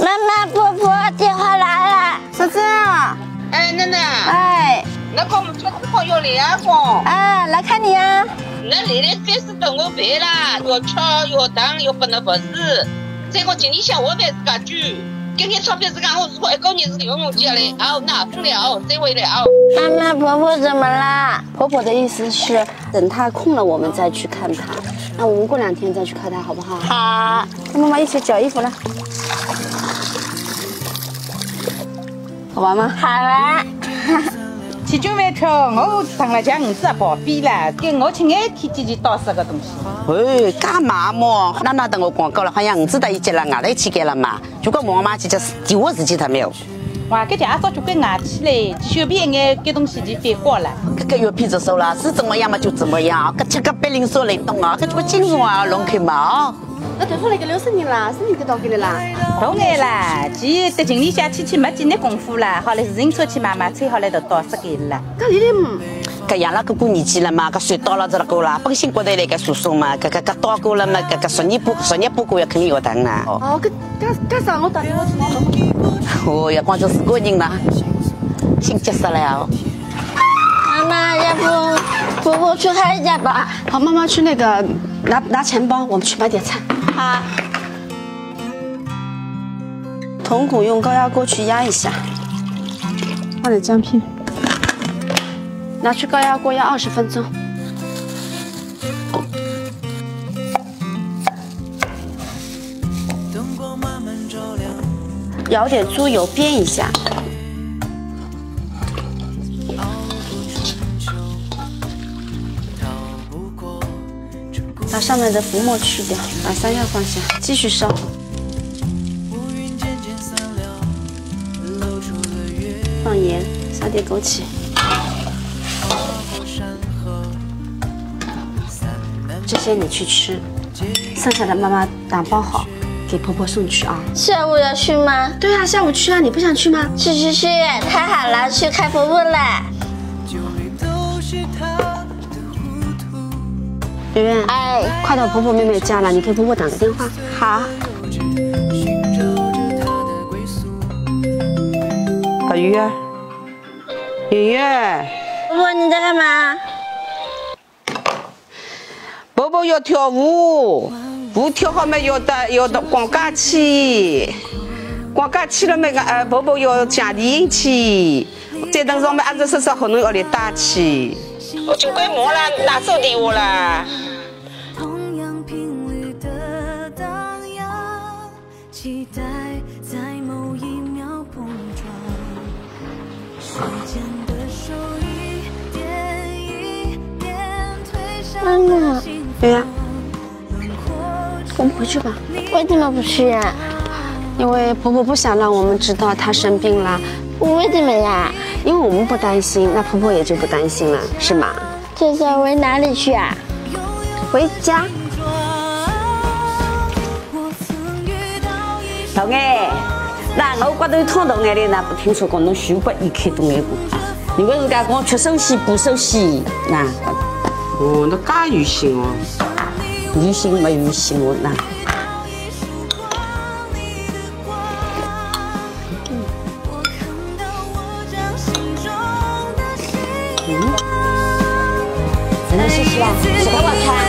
妈妈，婆婆电话来了。 啥子啊？ 哎，奶奶。 哎。 那个我们做这个要2个。 啊，来看你呀。 那来来3、4顿我备啦，要吃要汤要不能不是。这个今天下午饭自家煮，今天钞票自家我如果1个人是用起来的，好拿不了，再回来啊。 妈妈，婆婆怎么啦？ 婆婆的意思是等她空了我们再去看她，那我们过2天再去看她好不好？ 好。 跟妈妈一起折衣服了，好玩吗？ 好玩。 去酒饭吃，我上了家5子报废了，给我亲爱天姐姐打死个东西。 哎，干嘛嘛？那等我广告了，好像5子到一节了，外头去给了嘛。如果我妈姐姐电话自己他没有。 哇，搿家早就该硬起来，小便眼搿东西就反光了。 搿药片子收了，是怎么样嘛就怎么样，搿吃个白灵说来懂啊，搿这个金属啊弄开嘛哦。 那头发那个60年了，是你给倒给的啦？ 大眼啦，chị得经理下去没几年功夫啦，好来自行车去买买菜，好来就倒死给了。 搿里头搿养了搿过年纪了嘛，搿岁到了这了够了，本身觉得来搿叔叔嘛，搿到过了嘛，搿10年不过要肯定要疼啦。 哦，搿啥我打电话去拿。 哦呀，光就是个人啦，心急死了哦。 妈妈，要不婆婆去开一家吧？ 好，妈妈去那个拿钱包，我们去买点菜。 好。 筒骨用高压锅去压一下，放点姜片，拿去高压锅压20分钟。舀点猪油煸一下，把上面的浮沫去掉，把山药放下，继续烧。放盐，撒点枸杞。这些你去吃，剩下的妈妈打包好，给婆婆送去啊。 下午要去吗？ 对啊，下午去啊，你不想去吗？ 去，太好了，去看婆婆了。 圆圆， 哎， 快到婆婆妹妹家了，你给婆婆打个电话。 好。 小鱼儿，圆圆， 婆婆你在干嘛？ 婆婆要跳舞，舞跳好嘛要到逛街去，逛街去了嘛个婆婆要讲电影去，再等上嘛阿子叔叔可能要来带去。我就快忙了，拿手电话了。 期待在某一秒碰撞，时间的手一点一点推向了心房。 圆圆，我们回去吧。 为什么不去呀？ 因为婆婆不想让我们知道她生病了。 为什么呀？ 因为我们不担心，那婆婆也就不担心了，是吗？ 这是回哪里去啊？ 回家。 老哎，那我觉得痛痛眼的，那不听说过侬血管一开动眼过。你为自家讲缺手洗补手洗，那哦，那介有心哦， 有心没有心哦那。 真的谢谢啊，是给我穿。